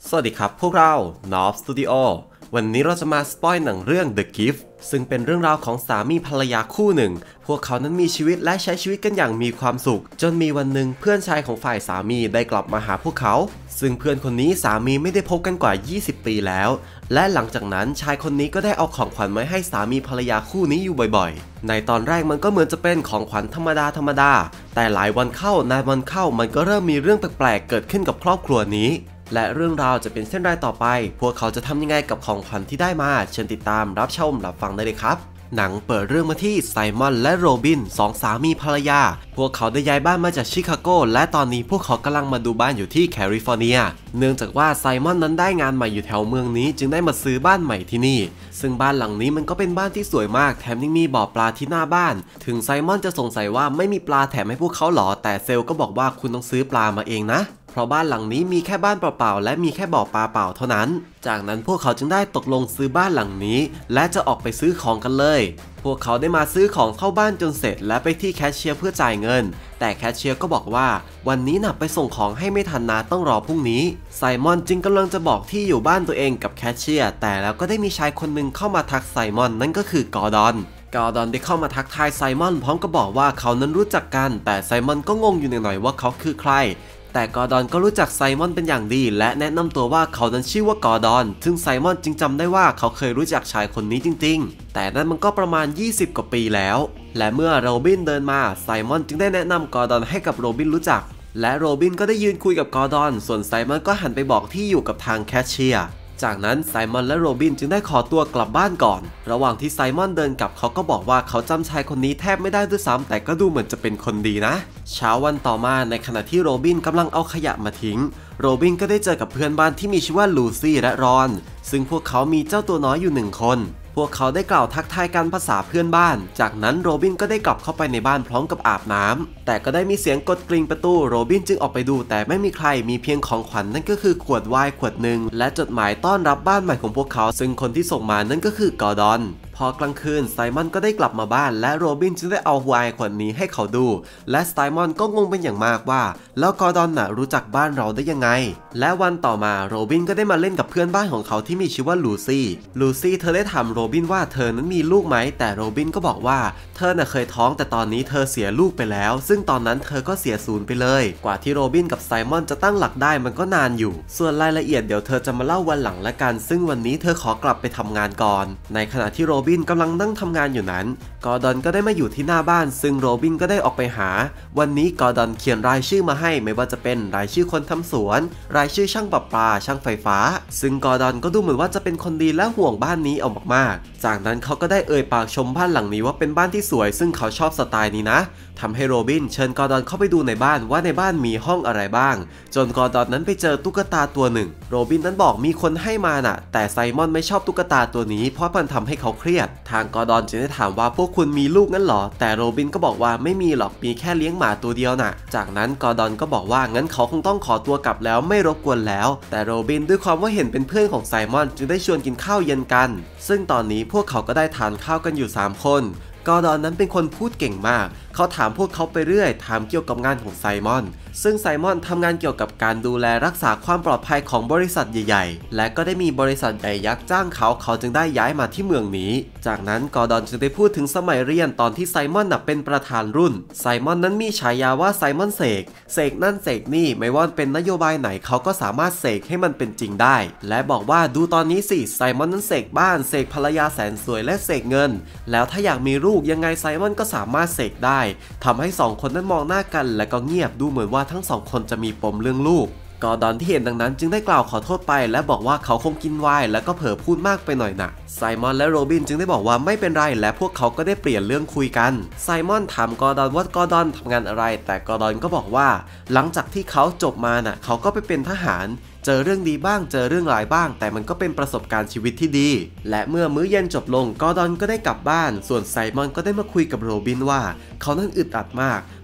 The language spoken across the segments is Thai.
สวัสดีครับพวกเรา Knob Studio วันนี้เราจะมาสปอยหนังเรื่อง The Gift ซึ่งเป็นเรื่องราวของสามีภรรยาคู่หนึ่งพวกเขานั้นมีชีวิตและใช้ชีวิตกันอย่างมีความสุขจนมีวันหนึ่งเพื่อนชายของฝ่ายสามีได้กลับมาหาพวกเขาซึ่งเพื่อนคนนี้สามีไม่ได้พบกันกว่า20 ปีแล้วและหลังจากนั้นชายคนนี้ก็ได้เอาของขวัญมาให้สามีภรรยาคู่นี้อยู่บ่อยๆในตอนแรกมันก็เหมือนจะเป็นของขวัญธรรมดาแต่หลายวันเข้านานวันเข้ามันก็เริ่มมีเรื่องแปลกๆเกิดขึ้นกับครอบครัวนี้และเรื่องราวจะเป็นเช่นไรต่อไปพวกเขาจะทำยังไงกับของขวัญที่ได้มาเชิญติดตามรับชมรับฟังได้เลยครับหนังเปิดเรื่องมาที่ไซมอนและโรบินสองสามีภรรยาพวกเขาได้ย้ายบ้านมาจากชิคาโกและตอนนี้พวกเขากำลังมาดูบ้านอยู่ที่แคลิฟอร์เนียเนื่องจากว่าไซมอนนั้นได้งานใหม่อยู่แถวเมืองนี้จึงได้มาซื้อบ้านใหม่ที่นี่ซึ่งบ้านหลังนี้มันก็เป็นบ้านที่สวยมากแถมยังมีบ่อปลาที่หน้าบ้านถึงไซมอนจะสงสัยว่าไม่มีปลาแถมให้พวกเขาหรอแต่เซลก็บอกว่าคุณต้องซื้อปลามาเองนะเพราะบ้านหลังนี้มีแค่บ้านเปล่าๆและมีแค่บ่อปลาเปล่าเท่านั้นจากนั้นพวกเขาจึงได้ตกลงซื้อบ้านหลังนี้และจะออกไปซื้อของกันเลยพวกเขาได้มาซื้อของเข้าบ้านจนเสร็จและไปที่แคชเชียร์เพื่อจ่ายเงินแต่แคชเชียร์ก็บอกว่าวันนี้น่ะไปส่งของให้ไม่ทันนะต้องรอพรุ่งนี้ไซมอนจึงกำลังจะบอกที่อยู่บ้านตัวเองกับแคชเชียร์แต่แล้วก็ได้มีชายคนหนึ่งเข้ามาทักไซมอนนั่นก็คือกอร์ดอนได้เข้ามาทักทายไซมอนพร้อมกับบอกว่าเขานั้นรู้จักกันแต่ไซมอนก็งงอยู่หน่อยๆว่าเขาคือใครแต่กอร์ดอนก็รู้จักไซมอนเป็นอย่างดีและแนะนำตัวว่าเขานั้นชื่อว่ากอร์ดอนซึ่งไซมอนจึงจำได้ว่าเขาเคยรู้จักชายคนนี้จริงๆแต่นั่นมันก็ประมาณ20 กว่าปีแล้วและเมื่อโรบินเดินมาไซมอนจึงได้แนะนำกอร์ดอนให้กับโรบินรู้จักและโรบินก็ได้ยืนคุยกับกอร์ดอนส่วนไซมอนก็หันไปบอกที่อยู่กับทางแคชเชียร์จากนั้นไซมอนและโรบินจึงได้ขอตัวกลับบ้านก่อนระหว่างที่ไซมอนเดินกลับเขาก็บอกว่าเขาจำชายคนนี้แทบไม่ได้ด้วยซ้ำแต่ก็ดูเหมือนจะเป็นคนดีนะเช้าวันต่อมาในขณะที่โรบินกำลังเอาขยะมาทิ้งโรบินก็ได้เจอกับเพื่อนบ้านที่มีชื่อว่าลูซี่และรอนซึ่งพวกเขามีเจ้าตัวน้อยอยู่1 คนพวกเขาได้กล่าวทักทายกันภาษาเพื่อนบ้านจากนั้นโรบินก็ได้กลับเข้าไปในบ้านพร้อมกับอาบน้ำแต่ก็ได้มีเสียงกดกริ่งประตูโรบินจึงออกไปดูแต่ไม่มีใครมีเพียงของขวัญ นั่นก็คือขวดไวน์ขวดหนึ่งและจดหมายต้อนรับบ้านใหม่ของพวกเขาซึ่งคนที่ส่งมานั่นก็คือกอร์ดอนพอกลางคืนไซมอนก็ได้กลับมาบ้านและโรบินจึงได้เอาไวน์ขวดนี้ให้เขาดูและไซมอนก็งงเป็นอย่างมากว่าแล้วกอร์ดอนน่ะรู้จักบ้านเราได้ยังไงและวันต่อมาโรบินก็ได้มาเล่นกับเพื่อนบ้านของเขาที่มีชื่อว่าลูซี่เธอได้ถามโรบินว่าเธอนั้นมีลูกไหมแต่โรบินก็บอกว่าเธอน่ะเคยท้องแต่ตอนนี้เธอเสียลูกไปแล้วซึ่งตอนนั้นเธอก็เสียศูนย์ไปเลยกว่าที่โรบินกับไซมอนจะตั้งหลักได้มันก็นานอยู่ส่วนรายละเอียดเดี๋ยวเธอจะมาเล่าวันหลังละกันซึ่งวันนี้เธอขอกลับไปทำงานก่อนในขณะที่โรบินกำลังนั่งทำงานอยู่นั้นกอร์ดอนก็ได้มาอยู่ที่หน้าบ้านซึ่งโรบินก็ได้ออกไปหาวันนี้กอร์ดอนเขียนรายชื่อมาให้ไม่ว่าจะเป็นรายชื่อคนทำสวนรายชื่อช่างประปาช่างไฟฟ้าซึ่งกอร์ดอนก็ดูเหมือนว่าจะเป็นคนดีและห่วงบ้านนี้เอามากๆจากนั้นเขาก็ได้เอ่ยปากชมบ้านหลังนี้ว่าเป็นบ้านที่สวยซึ่งเขาชอบสไตล์นี้นะทำให้โรบินเชิญกอร์ดอนเข้าไปดูในบ้านว่าในบ้านมีห้องอะไรบ้างจนกอร์ดอนนั้นไปเจอตุ๊กตาตัวหนึ่งโรบินนั้นบอกมีคนให้มาน่ะแต่ไซมอนไม่ชอบตุ๊กตาตัวนี้เพราะมันทำให้เขาเครียดทางกอร์ดอนจึงได้ถามว่าพวกคุณมีลูกงั้นหรอแต่โรบินก็บอกว่าไม่มีหรอกมีแค่เลี้ยงหมาตัวเดียวน่ะจากนั้นกอร์ดอนก็บอกว่างั้นเขาคงต้องขอตัวกลับแล้วไม่รบกวนแล้วแต่โรบินด้วยความว่าเห็นเป็นเพื่อนของไซมอนจึงได้ชวนกินข้าวเย็นกันซึ่งตอนนี้พวกเขาก็ได้ทานข้าวกันอยู่3 คนกอร์ดอนนั้นเป็นคนพูดเก่งมากเขาถามพวกเขาไปเรื่อยถามเกี่ยวกับงานของไซมอนซึ่งไซมอนทำงานเกี่ยวกับการดูแลรักษาความปลอดภัยของบริษัทใหญ่ๆและก็ได้มีบริษัทใหญ่ยักษ์จ้างเขาจึงได้ย้ายมาที่เมืองนี้จากนั้นกอร์ดอนจึงได้พูดถึงสมัยเรียนตอนที่ไซมอนเป็นประธานรุ่นไซมอนนั้นมีฉายาว่าไซมอนเสกนั่นเสกนี่ไม่ว่าเป็นนโยบายไหนเขาก็สามารถเสกให้มันเป็นจริงได้และบอกว่าดูตอนนี้สิไซมอนนั้นเสกบ้านเสกภรรยาแสนสวยและเสกเงินแล้วถ้าอยากมีลูกยังไงไซมอนก็สามารถเสกได้ทำให้2 คนนั้นมองหน้ากันและก็เงียบดูเหมือนว่าทั้ง2 คนจะมีปมเรื่องลูกกอร์ดอนที่เห็นดังนั้นจึงได้กล่าวขอโทษไปและบอกว่าเขาคงกินไวน์แล้วก็เผลอพูดมากไปหน่อยนะไซมอนและโรบินจึงได้บอกว่าไม่เป็นไรและพวกเขาก็ได้เปลี่ยนเรื่องคุยกันไซมอนถามกอร์ดอนว่ากอร์ดอนทำงานอะไรแต่กอร์ดอนก็บอกว่าหลังจากที่เขาจบมาน่ะเขาก็ไปเป็นทหารเจอเรื่องดีบ้างเจอเรื่องร้ายบ้างแต่มันก็เป็นประสบการณ์ชีวิตที่ดีและเมื่อมื้อเย็นจบลงกอร์ดอนก็ได้กลับบ้านส่วนไซมอนก็ได้มาคุยกับโรบินว่าเขานั้นอึดอัดมาก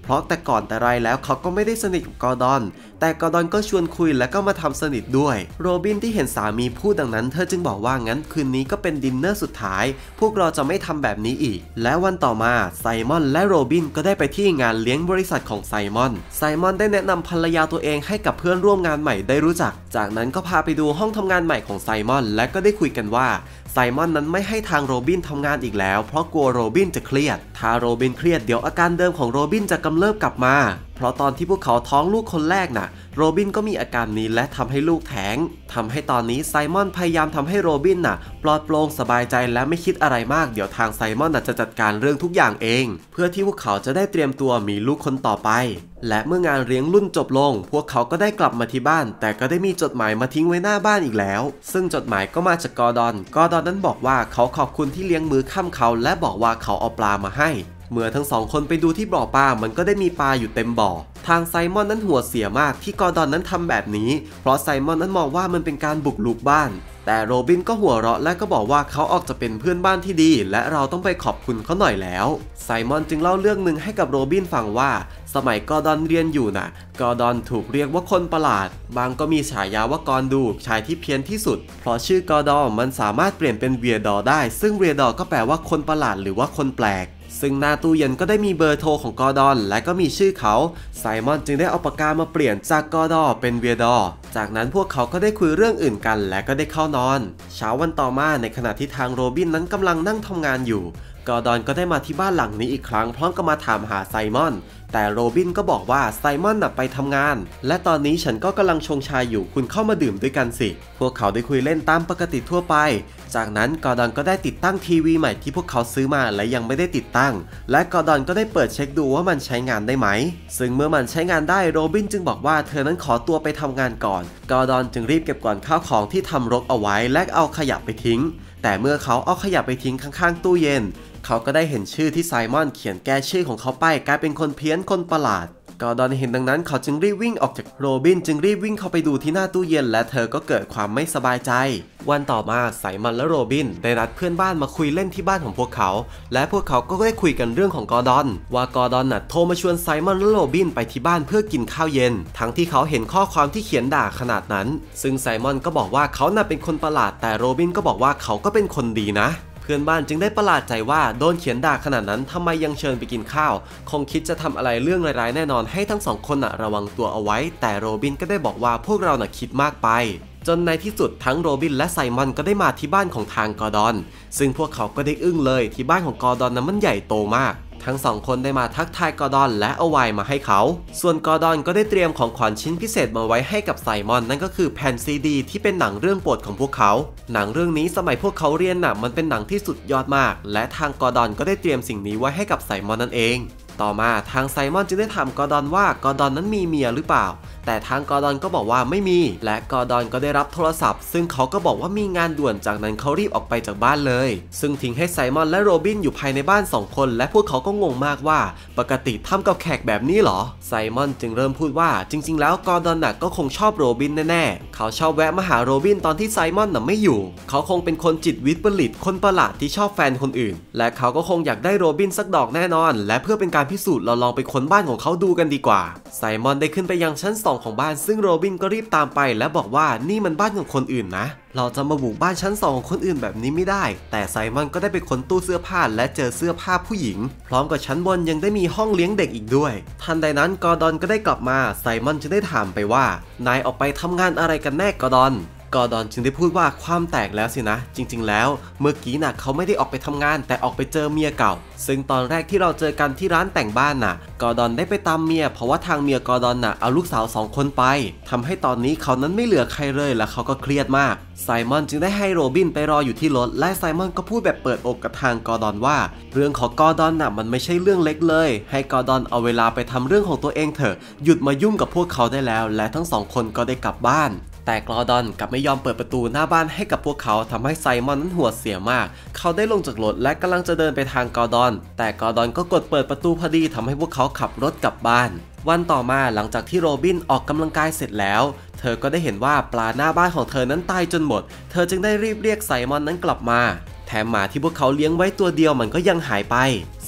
เพราะแต่ก่อนแต่ไรแล้วเขาก็ไม่ได้สนิทกับกอร์ดอนแต่กอร์ดอนก็ชวนคุยและก็มาทำสนิทด้วยโรบินที่เห็นสามีพูดดังนั้นเธอจึงบอกว่างั้นคืนนี้ก็เป็นดินเนอร์สุดท้ายพวกเราจะไม่ทำแบบนี้อีกและวันต่อมาไซมอนและโรบินก็ได้ไปที่งานเลี้ยงบริษัทของไซมอนได้แนะนำภรรยาตัวเองให้กับเพื่อนร่วมงานใหม่ได้รู้จักจากนั้นก็พาไปดูห้องทำงานใหม่ของไซมอนและก็ได้คุยกันว่าไซมอนนั้นไม่ให้ทางโรบินทำงานอีกแล้วเพราะกลัวโรบินจะเครียดถ้าโรบินเครียดเดี๋ยวอาการเดิมของโรบินจะกำเริบกลับมาเพราะตอนที่พวกเขาท้องลูกคนแรกน่ะโรบินก็มีอาการนี้และทำให้ลูกแท้งทำให้ตอนนี้ไซมอนพยายามทำให้โรบินน่ะปลอดโปร่งสบายใจและไม่คิดอะไรมากเดี๋ยวทางไซมอนน่ะจะจัดการเรื่องทุกอย่างเองเพื่อที่พวกเขาจะได้เตรียมตัวมีลูกคนต่อไปและเมื่องานเลี้ยงรุ่นจบลงพวกเขาก็ได้กลับมาที่บ้านแต่ก็ได้มีจดหมายมาทิ้งไว้หน้าบ้านอีกแล้วซึ่งจดหมายก็มาจากกอร์ดอนนั้นบอกว่าเขาขอบคุณที่เลี้ยงมื้อค่ำเขาและบอกว่าเขาเอาปลามาให้เมื่อทั้งสองคนไปดูที่บ่อปลามันก็ได้มีปลาอยู่เต็มบ่อทางไซมอนนั้นหัวเสียมากที่กอร์ดอนนั้นทำแบบนี้เพราะไซมอนนั้นมองว่ามันเป็นการบุกรุกบ้านแต่โรบินก็หัวเราะและก็บอกว่าเขาออกจะเป็นเพื่อนบ้านที่ดีและเราต้องไปขอบคุณเขาหน่อยแล้วไซมอนจึงเล่าเรื่องหนึ่งให้กับโรบินฟังว่าสมัยกอร์ดอนเรียนอยู่น่ะกอร์ดอนถูกเรียกว่าคนประหลาดบางก็มีฉายาว่ากอนดูชายที่เพี้ยนที่สุดเพราะชื่อกอร์ดอนมันสามารถเปลี่ยนเป็นเวียดอได้ซึ่งเวียดอก็แปลว่าคนประหลาดหรือว่าคนแปลกซึ่งหน้าตู้เย็นก็ได้มีเบอร์โทรของกอร์ดอนและก็มีชื่อเขาไซมอนจึงได้เอาปากกามาเปลี่ยนจากกอร์ดอนเป็นเวียดอจากนั้นพวกเขาก็ได้คุยเรื่องอื่นกันและก็ได้เข้านอนเช้าวันต่อมาในขณะที่ทางโรบินนั้นกำลังนั่งทำงานอยู่กอร์ดอนก็ได้มาที่บ้านหลังนี้อีกครั้งพร้อมกับมาถามหาไซมอนแต่โรบินก็บอกว่าไซมอนน่ะไปทำงานและตอนนี้ฉันก็กำลังชงชาอยู่คุณเข้ามาดื่มด้วยกันสิพวกเขาได้คุยเล่นตามปกติทั่วไปจากนั้นกอร์ดอนก็ได้ติดตั้งทีวีใหม่ที่พวกเขาซื้อมาและยังไม่ได้ติดตั้งและกอร์ดอนก็ได้เปิดเช็คดูว่ามันใช้งานได้ไหมซึ่งเมื่อมันใช้งานได้โรบินจึงบอกว่าเธอนั้นขอตัวไปทำงานก่อนกอร์ดอนจึงรีบเก็บกวาดข้าวของที่ทำรกเอาไว้และเอาขยะไปทิ้งแต่เมื่อเขาเอาขยะไปทิ้งข้างๆตู้เย็นเขาก็ได้เห็นชื่อที่ไซมอนเขียนแก้ชื่อของเขาไปกลายเป็นคนเพี้ยนคนประหลาดกอร์ดอนเห็นดังนั้นเขาจึงรีบวิ่งออกจากโรบินจึงรีบวิ่งเข้าไปดูที่หน้าตู้เย็นและเธอก็เกิดความไม่สบายใจวันต่อมาไซมอนและโรบินได้นัดเพื่อนบ้านมาคุยเล่นที่บ้านของพวกเขาและพวกเขาก็ได้คุยกันเรื่องของกอร์ดอนว่ากอร์ดอนน่ะโทรมาชวนไซมอนและโรบินไปที่บ้านเพื่อกินข้าวเย็นทั้งที่เขาเห็นข้อความที่เขียนด่าขนาดนั้นซึ่งไซมอนก็บอกว่าเขาน่ะเป็นคนประหลาดแต่โรบินก็บอกว่าเขาก็เป็นคนดีนะเพื่อนบ้านจึงได้ประหลาดใจว่าโดนเขียนด่าขนาดนั้นทำไมยังเชิญไปกินข้าวคงคิดจะทำอะไรเรื่องร้ายๆแน่นอนให้ทั้งสองคนระวังตัวเอาไว้แต่โรบินก็ได้บอกว่าพวกเราคิดมากไปจนในที่สุดทั้งโรบินและไซมอนก็ได้มาที่บ้านของทางกอร์ดอนซึ่งพวกเขาก็ได้อึ้งเลยที่บ้านของกอร์ดอนนั้นมันใหญ่โตมากทั้งสองคนได้มาทักทายกอร์ดอนและเอาไวน์มาให้เขาส่วนกอร์ดอนก็ได้เตรียมของขวัญชิ้นพิเศษมาไว้ให้กับไซมอนนั่นก็คือแผ่นซีดีที่เป็นหนังเรื่องโปรดของพวกเขาหนังเรื่องนี้สมัยพวกเขาเรียนมันเป็นหนังที่สุดยอดมากและทางกอร์ดอนก็ได้เตรียมสิ่งนี้ไว้ให้กับไซมอนนั่นเองต่อมาทางไซมอนจึงได้ถามกอร์ดอนว่ากอร์ดอนนั้นมีเมียหรือเปล่าแต่ทางกอร์ดอนก็บอกว่าไม่มีและกอร์ดอนก็ได้รับโทรศัพท์ซึ่งเขาก็บอกว่ามีงานด่วนจากนั้นเขารีบออกไปจากบ้านเลยซึ่งทิ้งให้ไซมอนและโรบินอยู่ภายในบ้าน2คนและพวกเขาก็งงมากว่าปกติทำกับแขกแบบนี้หรอไซมอนจึงเริ่มพูดว่าจริงๆแล้วกอร์ดอนก็คงชอบโรบินแน่ๆเขาชอบแวะมาหาโรบินตอนที่ไซมอนไม่อยู่เขาคงเป็นคนจิตวิปริตคนประหลาดที่ชอบแฟนคนอื่นและเขาก็คงอยากได้โรบินสักดอกแน่นอนและเพื่อเป็นการพิสูจน์เราลองไปค้นบ้านของเขาดูกันดีกว่าไซมอนได้ขึ้นไปยังชั้น2ของบ้านซึ่งโรบินก็รีบตามไปและบอกว่านี่มันบ้านของคนอื่นนะเราจะมาบุกบ้านชั้น2ของคนอื่นแบบนี้ไม่ได้แต่ไซมอนก็ได้ไปค้นตู้เสื้อผ้าและเจอเสื้อผ้าผู้หญิงพร้อมกับชั้นบนยังได้มีห้องเลี้ยงเด็กอีกด้วยทันใดนั้นกอร์ดอนก็ได้กลับมาไซมอนจึงได้ถามไปว่านายออกไปทำงานอะไรกันแน่กอร์ดอนจึงได้พูดว่าความแตกแล้วสินะจริงๆแล้วเมื่อกี้เขาไม่ได้ออกไปทำงานแต่ออกไปเจอเมียเก่าซึ่งตอนแรกที่เราเจอกันที่ร้านแต่งบ้านกอร์ดอนได้ไปตามเมียเพราะว่าทางเมียกอร์ดอนเอาลูกสาว2คนไปทำให้ตอนนี้เขานั้นไม่เหลือใครเลยและเขาก็เครียดมากไซมอนจึงได้ให้โรบินไปรออยู่ที่รถและไซมอนก็พูดแบบเปิดอกกับทางกอร์ดอนว่าเรื่องของกอร์ดอนมันไม่ใช่เรื่องเล็กเลยให้กอร์ดอนเอาเวลาไปทำเรื่องของตัวเองเถอะหยุดมายุ่งกับพวกเขาได้แล้วและทั้ง2คนก็ได้กลับบ้านแต่กอร์ดอนกลับไม่ยอมเปิดประตูหน้าบ้านให้กับพวกเขาทำให้ไซมอนนั้นหัวเสียมากเขาได้ลงจากรถและกำลังจะเดินไปทางกอร์ดอนแต่กอร์ดอนก็กดเปิดประตูพอดีทำให้พวกเขาขับรถกลับบ้านวันต่อมาหลังจากที่โรบินออกกำลังกายเสร็จแล้วเธอก็ได้เห็นว่าปลาหน้าบ้านของเธอนั้นตายจนหมดเธอจึงได้รีบเรียกไซมอนนั้นกลับมาแถมหมาที่พวกเขาเลี้ยงไว้ตัวเดียวมันก็ยังหายไปไซ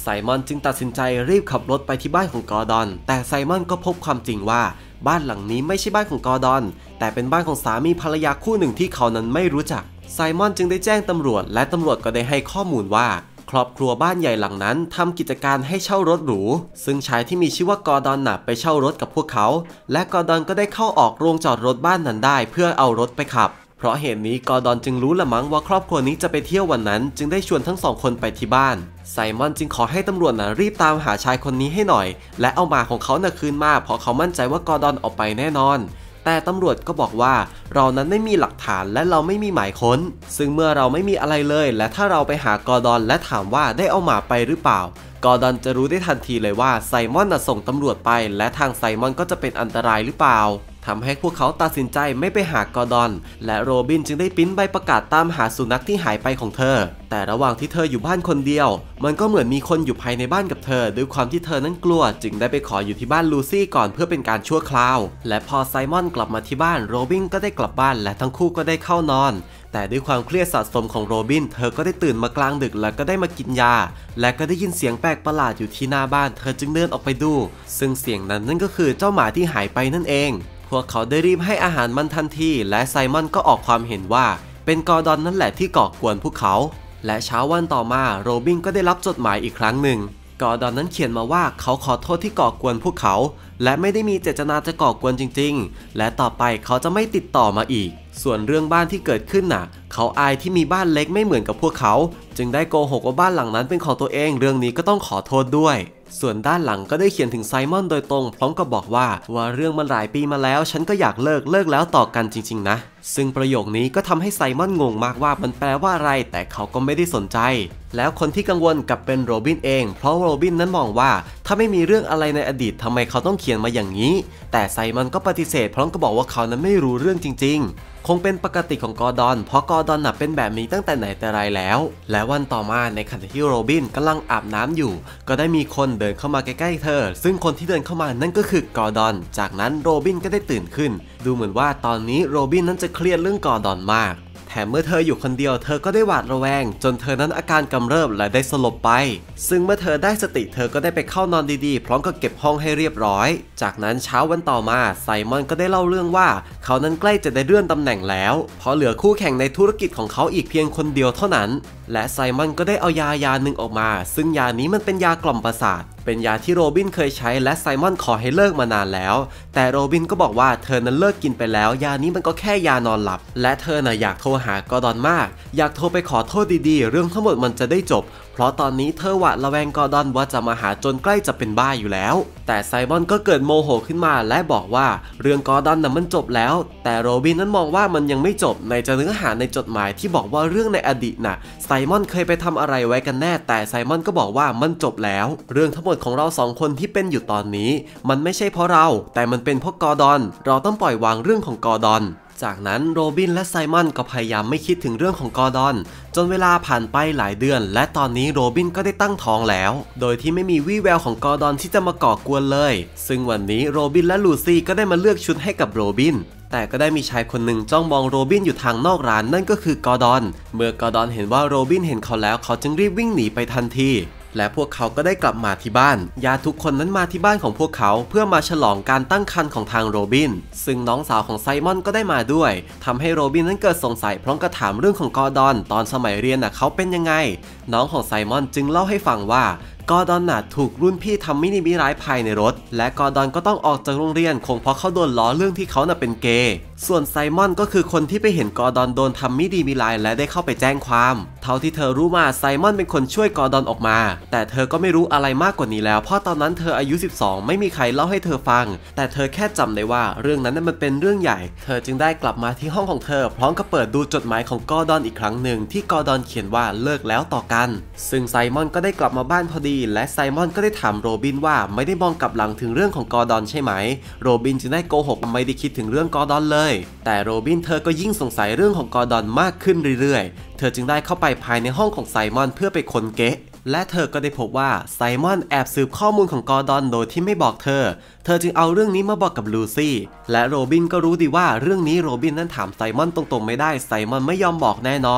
ไซมอนจึงตัดสินใจรีบขับรถไปที่บ้านของกอร์ดอนแต่ไซมอนก็พบความจริงว่าบ้านหลังนี้ไม่ใช่บ้านของกอร์ดอนแต่เป็นบ้านของสามีภรรยาคู่หนึ่งที่เขานั้นไม่รู้จักไซมอนจึงได้แจ้งตำรวจและตำรวจก็ได้ให้ข้อมูลว่าครอบครัวบ้านใหญ่หลังนั้นทำกิจการให้เช่ารถหรูซึ่งชายที่มีชื่อว่ากอร์ดอนไปเช่ารถกับพวกเขาและกอร์ดอนก็ได้เข้าออกโรงจอดรถบ้านนั้นได้เพื่อเอารถไปขับเพราะเหตุนี้กอร์ดอนจึงรู้ละมั้งว่าครอบครัวนี้จะไปเที่ยววันนั้นจึงได้ชวนทั้งสองคนไปที่บ้านไซมอนจึงขอให้ตำรวจรีบตามหาชายคนนี้ให้หน่อยและเอาหมาของเขาคืนมาเพราะเขามั่นใจว่ากอร์ดอนออกไปแน่นอนแต่ตำรวจก็บอกว่าเรานั้นไม่มีหลักฐานและเราไม่มีหมายค้นซึ่งเมื่อเราไม่มีอะไรเลยและถ้าเราไปหากอร์ดอนและถามว่าได้เอาหมาไปหรือเปล่ากอร์ดอนจะรู้ได้ทันทีเลยว่าไซมอนส่งตำรวจไปและทางไซมอนก็จะเป็นอันตรายหรือเปล่าทำให้พวกเขาตัดสินใจไม่ไปหากอร์ดอนและโรบินจึงได้ปริ้นใบประกาศตามหาสุนัขที่หายไปของเธอแต่ระหว่างที่เธออยู่บ้านคนเดียวมันก็เหมือนมีคนอยู่ภายในบ้านกับเธอด้วยความที่เธอนั้นกลัวจึงได้ไปขออยู่ที่บ้านลูซี่ก่อนเพื่อเป็นการชั่วคราวและพอไซมอนกลับมาที่บ้านโรบินก็ได้กลับบ้านและทั้งคู่ก็ได้เข้านอนแต่ด้วยความเครียดสะสมของโรบินเธอก็ได้ตื่นมากลางดึกแล้วก็ได้มากินยาและก็ได้ยินเสียงแปลกประหลาดอยู่ที่หน้าบ้านเธอจึงเดินออกไปดูซึ่งเสียงนั้นนั่นก็คือเจ้าหมาที่หายไปนั่นเองพวกเขาได้รีบให้อาหารมันทันทีและไซมอนก็ออกความเห็นว่าเป็นกอร์ดอนนั่นแหละที่ก่อกวนพวกเขาและเช้าวันต่อมาโรบินก็ได้รับจดหมายอีกครั้งหนึ่งกอร์ดอนนั้นเขียนมาว่าเขาขอโทษที่ก่อกวนพวกเขาและไม่ได้มีเจตนาจะก่อกวนจริงๆและต่อไปเขาจะไม่ติดต่อมาอีกส่วนเรื่องบ้านที่เกิดขึ้นเขาอายที่มีบ้านเล็กไม่เหมือนกับพวกเขาจึงได้โกหกว่าบ้านหลังนั้นเป็นของตัวเองเรื่องนี้ก็ต้องขอโทษด้วยส่วนด้านหลังก็ได้เขียนถึงไซมอนโดยตรงพร้อมกับบอกว่าเรื่องมันหลายปีมาแล้วฉันก็อยากเลิกแล้วต่อกันจริงๆนะซึ่งประโยคนี้ก็ทำให้ไซมอนงงมากว่ามันแปลว่าอะไรแต่เขาก็ไม่ได้สนใจแล้วคนที่กังวลกับเป็นโรบินเองเพราะโรบินนั้นมองว่าถ้าไม่มีเรื่องอะไรในอดีตทำไมเขาต้องเขียนมาอย่างนี้แต่ไซมอนก็ปฏิเสธพร้อมกับบอกว่าเขานั้นไม่รู้เรื่องจริงๆคงเป็นปกติของกอร์ดอนเพราะกอร์ดอนเป็นแบบนี้ตั้งแต่ไหนแต่ไรแล้วและวันต่อมาในขณะที่โรบินกำลังอาบน้ำอยู่ก็ได้มีคนเดินเข้ามาใกล้ๆเธอซึ่งคนที่เดินเข้ามานั่นก็คือกอร์ดอนจากนั้นโรบินก็ได้ตื่นขึ้นดูเหมือนว่าตอนนี้โรบินนั้นจะเครียดเรื่องกอร์ดอนมากแถมเมื่อเธออยู่คนเดียวเธอก็ได้หวาดระแวงจนเธอนั้นอาการกำเริบและได้สลบไปซึ่งเมื่อเธอได้สติเธอก็ได้ไปเข้านอนดีๆพร้อมกับเก็บห้องให้เรียบร้อยจากนั้นเช้าวันต่อมาไซมอนก็ได้เล่าเรื่องว่าเขานั้นใกล้จะได้เลื่อนตำแหน่งแล้วเพราะเหลือคู่แข่งในธุรกิจของเขาอีกเพียงคนเดียวเท่านั้นและไซมอนก็ได้เอายาหนึ่งออกมาซึ่งยานี้มันเป็นยากล่อมประสาทเป็นยาที่โรบินเคยใช้และไซมอนขอให้เลิกมานานแล้วแต่โรบินก็บอกว่าเธอนั้นเลิกกินไปแล้วยานี้มันก็แค่ยานอนหลับและเธออยากโทรหากอร์ดอนมากอยากโทรไปขอโทษดีๆเรื่องทั้งหมดมันจะได้จบเพราะตอนนี้เธอหวาดระแวงกอร์ดอนว่าจะมาหาจนใกล้จะเป็นบ้าอยู่แล้วแต่ไซมอนก็เกิดโมโหขึ้นมาและบอกว่าเรื่องกอร์ดอนมันจบแล้วแต่โรบินนั้นมองว่ามันยังไม่จบในเนื้อหาในจดหมายที่บอกว่าเรื่องในอดีตไซมอนเคยไปทำอะไรไว้กันแน่แต่ไซมอนก็บอกว่ามันจบแล้วเรื่องทั้งหมดของเราสองคนที่เป็นอยู่ตอนนี้มันไม่ใช่เพราะเราแต่มันเป็นเพราะกอร์ดอนเราต้องปล่อยวางเรื่องของกอร์ดอนจากนั้นโรบินและไซมอนก็พยายามไม่คิดถึงเรื่องของกอร์ดอนจนเวลาผ่านไปหลายเดือนและตอนนี้โรบินก็ได้ตั้งท้องแล้วโดยที่ไม่มีวี่แววของกอร์ดอนที่จะมาก่อกวนเลยซึ่งวันนี้โรบินและลูซี่ก็ได้มาเลือกชุดให้กับโรบินแต่ก็ได้มีชายคนหนึ่งจ้องมองโรบินอยู่ทางนอกร้านนั่นก็คือกอร์ดอนเมื่อกอร์ดอนเห็นว่าโรบินเห็นเขาแล้วเขาจึงรีบวิ่งหนีไปทันทีและพวกเขาก็ได้กลับมาที่บ้านญาติทุกคนนั้นมาที่บ้านของพวกเขาเพื่อมาฉลองการตั้งครรภ์ของทางโรบินซึ่งน้องสาวของไซมอนก็ได้มาด้วยทำให้โรบินนั้นเกิดสงสัยพร้อมกับถามเรื่องของกอร์ดอนตอนสมัยเรียนเขาเป็นยังไงน้องของไซมอนจึงเล่าให้ฟังว่ากอร์ดอนถูกรุ่นพี่ทำมินิมิร้ายภายในรถและกอร์ดอนก็ต้องออกจากโรงเรียนคงเพราะเขาโดนล้อเรื่องที่เขาเป็นเกย์ส่วนไซมอนก็คือคนที่ไปเห็นกอร์ดอนโดนทำมินิมิร้ายและได้เข้าไปแจ้งความเท่าที่เธอรู้มาไซมอนเป็นคนช่วยกอร์ดอนออกมาแต่เธอก็ไม่รู้อะไรมากกว่านี้แล้วเพราะตอนนั้นเธออายุ12ไม่มีใครเล่าให้เธอฟังแต่เธอแค่จำได้ว่าเรื่องนั้นมันเป็นเรื่องใหญ่เธอจึงได้กลับมาที่ห้องของเธอพร้อมกับเปิดดูจดหมายของกอร์ดอนอีกครั้งหนึ่งที่กอร์ดอนเขียนว่าเลิกแล้วต่อกันซึ่งไซมอนก็ได้กลับมาบ้านพอดีและไซมอนก็ได้ถามโรบินว่าไม่ได้มองกลับหลังถึงเรื่องของกอร์ดอนใช่ไหมโรบินจึงได้โกหกไม่ได้คิดถึงเรื่องกอร์ดอนเลยแต่โรบินเธอก็ยิ่งสงสัยเรื่องของกอร์ดอนมากขึ้นเรื่อยๆเธอจึงได้เข้าไปภายในห้องของไซมอนเพื่อไปค้นเก๊ะและเธอก็ได้พบว่าไซมอนแอบสืบข้อมูลของกอร์ดอนโดยที่ไม่บอกเธอจึงเอาเรื่องนี้มาบอกกับลูซี่และโรบินก็รู้ดีว่าเรื่องนี้โรบินนั้นถามไซมอนตรงๆไม่ได้ไซมอนไม่ยอมบอกแน่นอน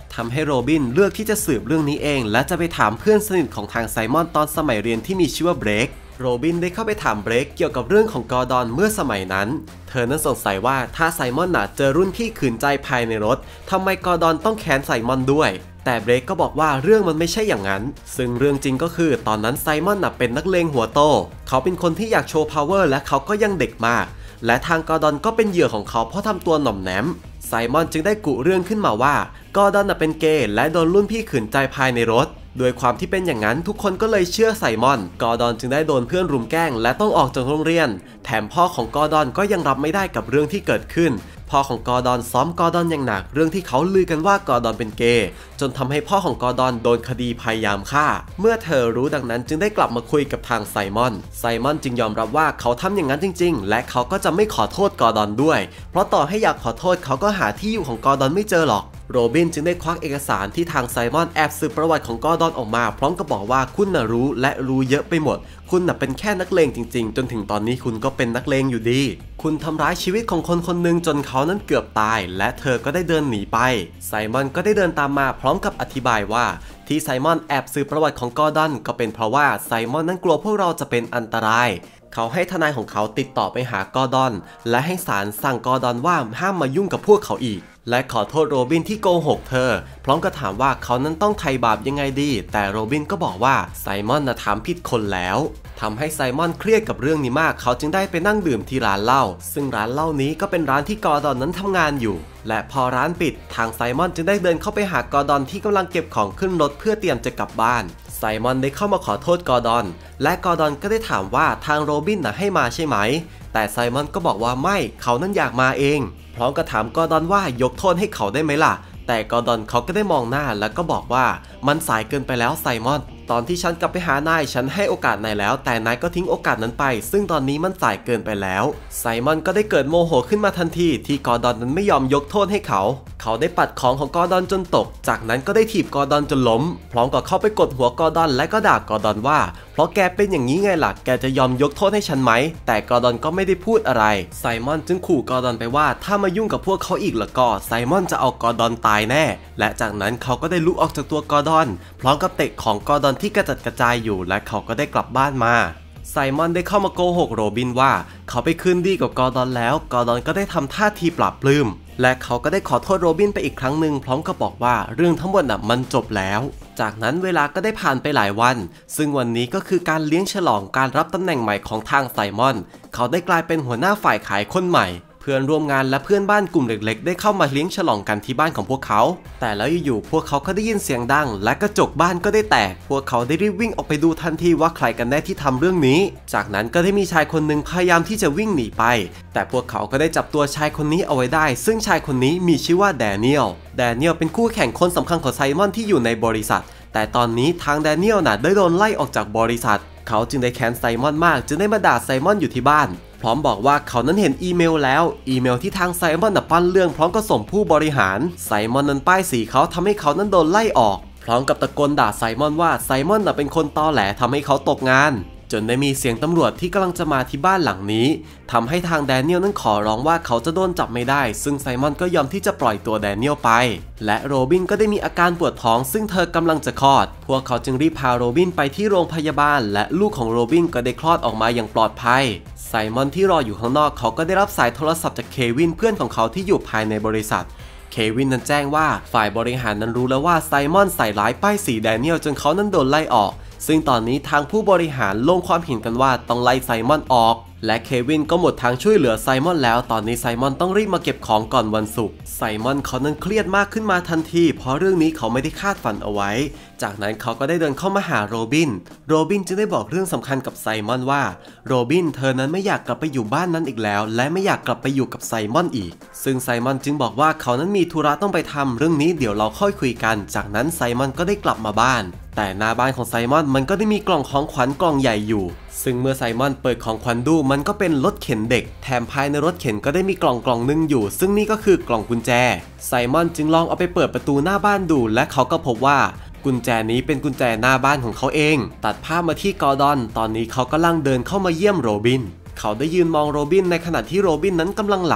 ทำให้โรบินเลือกที่จะสืบเรื่องนี้เองและจะไปถามเพื่อนสนิทของทางไซมอนตอนสมัยเรียนที่มีชื่อว่าเบรกโรบินได้เข้าไปถามเบรกเกี่ยวกับเรื่องของกอร์ดอนเมื่อสมัยนั้นเธอนั้นสงสัยว่าถ้าไซมอนเจอรุ่นพี่ขืนใจภายในรถทำไมกอร์ดอนต้องแค้นไซมอนด้วยแต่เบรกก็บอกว่าเรื่องมันไม่ใช่อย่างนั้นซึ่งเรื่องจริงก็คือตอนนั้นไซมอนเป็นนักเลงหัวโตเขาเป็นคนที่อยากโชว์พาวเวอร์และเขาก็ยังเด็กมากและทางกอร์ดอนก็เป็นเหยื่อของเขาเพราะทำตัวหน่อมแนมไซมอนจึงได้กุเรื่องขึ้นมาว่ากอร์ดอนเป็นเกย์และโดนรุ่นพี่ขืนใจภายในรถด้วยความที่เป็นอย่างนั้นทุกคนก็เลยเชื่อไซมอนกอร์ดอนจึงได้โดนเพื่อนรุมแกล้งและต้องออกจากโรงเรียนแถมพ่อของกอร์ดอนก็ยังรับไม่ได้กับเรื่องที่เกิดขึ้นพ่อของกอร์ดอนซ้อมกอร์ดอนอย่างหนักเรื่องที่เขาลือกันว่ากอร์ดอนเป็นเกย์จนทำให้พ่อของกอร์ดอนโดนคดีพยายามฆ่าเมื่อเธอรู้ดังนั้นจึงได้กลับมาคุยกับทางไซมอนจึงยอมรับว่าเขาทำอย่างนั้นจริงๆและเขาก็จะไม่ขอโทษกอร์ดอนด้วยเพราะต่อให้อยากขอโทษเขาก็หาที่อยู่ของกอร์ดอนไม่เจอหรอกโรบินจึงได้ควักเอกสารที่ทางไซมอนแอบสืบประวัติของกอร์ดอนออกมาพร้อมกับบอกว่าคุณรู้และรู้เยอะไปหมดคุณเป็นแค่นักเลงจริงๆจนถึงตอนนี้คุณก็เป็นนักเลงอยู่ดีคุณทำร้ายชีวิตของคนคนหนึ่งจนเขานั้นเกือบตายและเธอก็ได้เดินหนีไปไซมอนก็ได้เดินตามมาพร้อมกับอธิบายว่าที่ไซมอนแอบสืบประวัติของกอร์ดอนก็เป็นเพราะว่าไซมอนนั้นกลัวพวกเราจะเป็นอันตรายเขาให้ทนายของเขาติดต่อไปหากอร์ดอนและให้ศาลสั่งกอร์ดอนว่าห้ามมายุ่งกับพวกเขาอีกและขอโทษโรบินที่โกหกเธอพร้อมกับถามว่าเขานั้นต้องไถ่บาปยังไงดีแต่โรบินก็บอกว่าไซมอนถามผิดคนแล้วทำให้ไซมอนเครียดกับเรื่องนี้มากเขาจึงได้ไปนั่งดื่มที่ร้านเหล้าซึ่งร้านเหล้านี้ก็เป็นร้านที่กอร์ดอนนั้นทำงานอยู่และพอร้านปิดทางไซมอนจึงได้เดินเข้าไปหากอร์ดอนที่กำลังเก็บของขึ้นรถเพื่อเตรียมจะกลับบ้านไซมอนได้เข้ามาขอโทษกอร์ดอนและกอร์ดอนก็ได้ถามว่าทางโรบินให้มาใช่ไหมแต่ไซมอนก็บอกว่าไม่เขานั้นอยากมาเองพร้อมกับถามกอร์ดอนว่ายกโทษให้เขาได้ไหมล่ะแต่กอร์ดอนเขาก็ได้มองหน้าแล้วก็บอกว่ามันสายเกินไปแล้วไซมอนตอนที่ฉันกลับไปหานายฉันให้โอกาสนายแล้วแต่นายก็ทิ้งโอกาสนั้นไปซึ่งตอนนี้มันสายเกินไปแล้วไซมอนก็ได้เกิดโมโหขึ้นมาทันทีที่กอร์ดอนนั้นไม่ยอมยกโทษให้เขาได้ปัดของของกอร์ดอนจนตกจากนั้นก็ได้ถีบกอร์ดอนจนล้มพร้อมกับเข้าไปกดหัวกอร์ดอนและก็ด่ากอร์ดอนว่าเพราะแกเป็นอย่างนี้ไงล่ะแกจะยอมยกโทษให้ฉันไหมแต่กอร์ดอนก็ไม่ได้พูดอะไรไซมอนจึงขู่กอร์ดอนไปว่าถ้ามายุ่งกับพวกเขาอีกละก็ไซมอนจะเอากอร์ดอนตายแน่และจากนั้นเขาก็ได้ลุกออกจากตัวกอร์ดอนพร้อมกับเตะของกอร์ดอนที่กระจัดกระจายอยู่และเขาก็ได้กลับบ้านมาไซมอนได้เข้ามาโกหกโรบินว่าเขาไปคืนดีกับกอร์ดอนแล้วกอร์ดอนก็ได้ทำท่าทีปราบปลื้มและเขาก็ได้ขอโทษโรบินไปอีกครั้งหนึ่งพร้อมกับบอกว่าเรื่องทั้งหมดมันจบแล้วจากนั้นเวลาก็ได้ผ่านไปหลายวันซึ่งวันนี้ก็คือการเลี้ยงฉลองการรับตำแหน่งใหม่ของทางไซมอนเขาได้กลายเป็นหัวหน้าฝ่ายขายคนใหม่เพื่อนร่วมงานและเพื่อนบ้านกลุ่มเล็กๆได้เข้ามาเลี้ยงฉลองกันที่บ้านของพวกเขาแต่แล้วอยู่ๆพวกเขาก็ได้ยินเสียงดังและกระจกบ้านก็ได้แตกพวกเขาได้รีบวิ่งออกไปดูทันทีว่าใครกันแน่ที่ทำเรื่องนี้จากนั้นก็ได้มีชายคนหนึ่งพยายามที่จะวิ่งหนีไปแต่พวกเขาก็ได้จับตัวชายคนนี้เอาไว้ได้ซึ่งชายคนนี้มีชื่อว่าแดเนียลเป็นคู่แข่งคนสำคัญของไซมอนที่อยู่ในบริษัทแต่ตอนนี้ทางแดเนียลได้โดนไล่ออกจากบริษัทเขาจึงได้แค้นไซมอนมากจึงได้มาด่าไซมอนอยู่ที่บ้านพร้อมบอกว่าเขานั้นเห็นอีเมลแล้วอีเมลที่ทางไซมอนปั้นเรื่องพร้อมกับส่งผู้บริหารไซมอนนั้นป้ายสีเขาทำให้เขานั้นโดนไล่ออกพร้อมกับตะโกนด่าไซมอนว่าไซมอนเป็นคนตอแหลทำให้เขาตกงานจนได้มีเสียงตำรวจที่กำลังจะมาที่บ้านหลังนี้ทำให้ทางแดเนียลนั้นขอร้องว่าเขาจะโดนจับไม่ได้ซึ่งไซมอนก็ยอมที่จะปล่อยตัวแดเนียลไปและโรบินก็ได้มีอาการปวดท้องซึ่งเธอกำลังจะคลอดพวกเขาจึงรีบพาโรบินไปที่โรงพยาบาลและลูกของโรบินก็ได้คลอดออกมาอย่างปลอดภัยไซมอนที่รออยู่ข้างนอกเขาก็ได้รับสายโทรศัพท์จากเควินเพื่อนของเขาที่อยู่ภายในบริษัทเควินนั้นแจ้งว่าฝ่ายบริหารนั้นรู้แล้วว่าไซมอนใส่ร้ายป้ายสีแดเนียลจนเขานั้นโดนไล่ออกซึ่งตอนนี้ทางผู้บริหารลงความเห็นกันว่าต้องไล่ไซมอนออกและเควินก็หมดทางช่วยเหลือไซมอนแล้วตอนนี้ไซมอนต้องรีบมาเก็บของก่อนวันศุกร์ไซมอนเขานั้นเครียดมากขึ้นมาทันทีเพราะเรื่องนี้เขาไม่ได้คาดฝันเอาไว้จากนั้นเขาก็ได้เดินเข้ามาหาโรบินจึงได้บอกเรื่องสำคัญกับไซมอนว่าโรบินเธอนั้นไม่อยากกลับไปอยู่บ้านนั้นอีกแล้วและไม่อยากกลับไปอยู่กับไซมอนอีกซึ่งไซมอนจึงบอกว่าเขานั้นมีธุระต้องไปทำเรื่องนี้เดี๋ยวเราค่อยคุยกันจากนั้นไซมอนก็ได้กลับมาบ้านแต่หน้าบ้านของไซมอนมันก็ได้มีกล่องของขวัญกล่องใหญ่อยู่ซึ่งเมื่อไซมอนเปิดของขวัญดูมันก็เป็นรถเข็นเด็กแถมภายในรถเข็นก็ได้มีกล่องนึงอยู่ซึ่งนี่ก็คือกล่องกุญแจไซมอนจึงลองเอาไปเปิดประตูหน้าบ้านดูและเขาก็พบว่ากุญแจนี้เป็นกุญแจหน้าบ้านของเขาเองตัดภาพมาที่กอร์ดอนตอนนี้เขากำลังเดินเข้ามาเยี่ยมโรบินเขาได้ยืนมองโรบินในขณะที่โรบินนั้นกำลังหลับ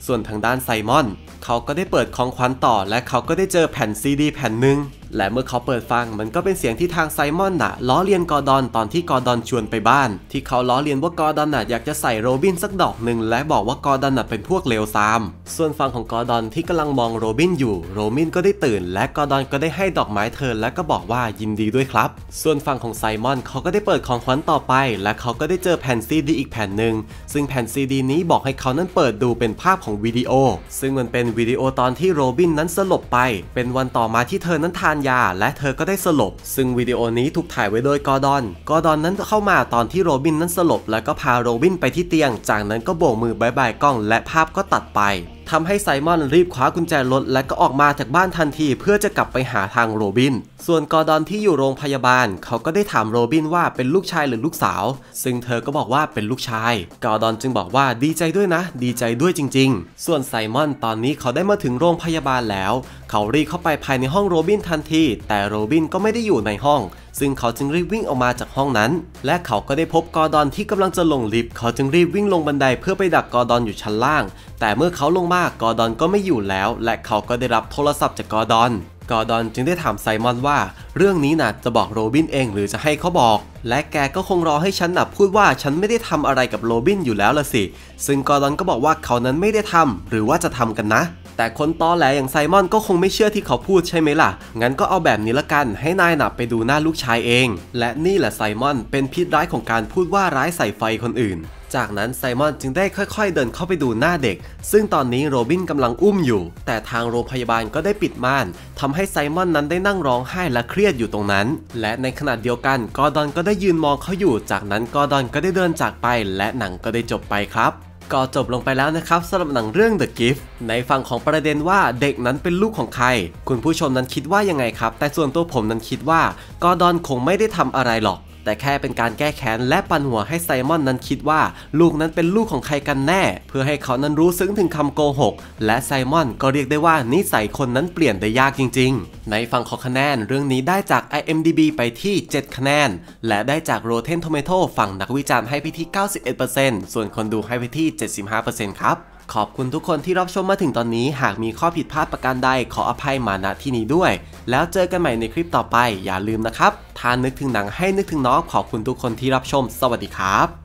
ส่วนทางด้านไซมอนเขาก็ได้เปิดของขวัญต่อและเขาก็ได้เจอแผ่นซีดีแผ่นหนึ่งและเมื่อเขาเปิดฟังมันก็เป็นเสียงที่ทางไซมอนล้อเลียนกอร์ดอนตอนที่กอร์ดอนชวนไปบ้านที่เขาล้อเลียนว่ากอร์ดอนอยากจะใส่โรบินสักดอกหนึ่งและบอกว่ากอร์ดอนเป็นพวกเลวทรามส่วนฝั่งของกอร์ดอนที่กำลังมองโรบินอยู่โรบินก็ได้ตื่นและกอร์ดอนก็ได้ให้ดอกไม้เธอและก็บอกว่ายินดีด้วยครับส่วนฝั่งของไซมอนเขาก็ได้เปิดของขวัญต่อไปและเขาก็ได้เจอแผ่นซีดีอีกแผ่นหนึ่งซึ่งแผ่นซีดีนี้บอกให้เขานั้นเปิดดูเป็นภาพของวิดีโอซึ่งมันเป็นวิดีโอตอนที่โรบินนั้นสลบไปเป็นวันต่อมาที่เธอนั้นทานยาและเธอก็ได้สลบซึ่งวิดีโอนี้ถูกถ่ายไว้โดยกอร์ดอนนั้นเข้ามาตอนที่โรบินนั้นสลบแล้วก็พาโรบินไปที่เตียงจากนั้นก็โบกมือบายบายกล้องและภาพก็ตัดไปทำให้ไซมอนรีบคว้ากุญแจรถและก็ออกมาจากบ้านทันทีเพื่อจะกลับไปหาทางโรบินส่วนกอร์ดอนที่อยู่โรงพยาบาลเขาก็ได้ถามโรบินว่าเป็นลูกชายหรือลูกสาวซึ่งเธอก็บอกว่าเป็นลูกชายกอร์ดอนจึงบอกว่าดีใจด้วยนะดีใจด้วยจริงๆส่วนไซมอนตอนนี้เขาได้มาถึงโรงพยาบาลแล้วเขารีบเข้าไปภายในห้องโรบินทันทีแต่โรบินก็ไม่ได้อยู่ในห้องซึ่งเขาจึงรีบวิ่งออกมาจากห้องนั้นและเขาก็ได้พบกอร์ดอนที่กำลังจะลงลิฟต์เขาจึงรีบวิ่งลงบันไดเพื่อไปดักกอร์ดอนอยู่ชั้นล่างแต่เมื่อเขาลงมากอร์ดอนก็ไม่อยู่แล้วและเขาก็ได้รับโทรศัพท์จากกอร์ดอนจึงได้ถามไซมอนว่าเรื่องนี้จะบอกโรบินเองหรือจะให้เขาบอกและแกก็คงรอให้ฉันพูดว่าฉันไม่ได้ทำอะไรกับโรบินอยู่แล้วละสิซึ่งกอร์ดอนก็บอกว่าเขานั้นไม่ได้ทำหรือว่าจะทำกันนะแต่คนตอแหลอย่างไซมอนก็คงไม่เชื่อที่เขาพูดใช่ไหมล่ะงั้นก็เอาแบบนี้ละกันให้นายไปดูหน้าลูกชายเองและนี่แหละไซมอนเป็นพิษร้ายของการพูดว่าร้ายใส่ไฟคนอื่นจากนั้นไซมอนจึงได้ค่อยๆเดินเข้าไปดูหน้าเด็กซึ่งตอนนี้โรบินกำลังอุ้มอยู่แต่ทางโรงพยาบาลก็ได้ปิดม่านทำให้ไซมอนนั้นได้นั่งร้องไห้และเครียดอยู่ตรงนั้นและในขณะเดียวกันกอร์ดอนก็ได้ยืนมองเขาอยู่จากนั้นกอร์ดอนก็ได้เดินจากไปและหนังก็ได้จบไปครับก็จบลงไปแล้วนะครับสำหรับหนังเรื่อง The Gift ในฝั่งของประเด็นว่าเด็กนั้นเป็นลูกของใครคุณผู้ชมนั้นคิดว่ายังไงครับแต่ส่วนตัวผมนั้นคิดว่ากอร์ดอนคงไม่ได้ทำอะไรหรอกแต่แค่เป็นการแก้แค้นและปั่นหัวให้ไซมอนนั้นคิดว่าลูกนั้นเป็นลูกของใครกันแน่เพื่อให้เขานั้นรู้ซึ้งถึงคำโกหกและไซมอนก็เรียกได้ว่านิสัยคนนั้นเปลี่ยนได้ยากจริงๆในฝั่งของคะแนนเรื่องนี้ได้จาก IMDb ไปที่7คะแนนและได้จาก Rotten Tomato ฝั่งนักวิจารณ์ให้ไปที่ 91% ส่วนคนดูให้ไปที่ 75% ครับขอบคุณทุกคนที่รับชมมาถึงตอนนี้หากมีข้อผิดพลาดประการใดขออภัยมาณที่นี้ด้วยแล้วเจอกันใหม่ในคลิปต่อไปอย่าลืมนะครับถ้านึกถึงหนังให้นึกถึงน้องขอบคุณทุกคนที่รับชมสวัสดีครับ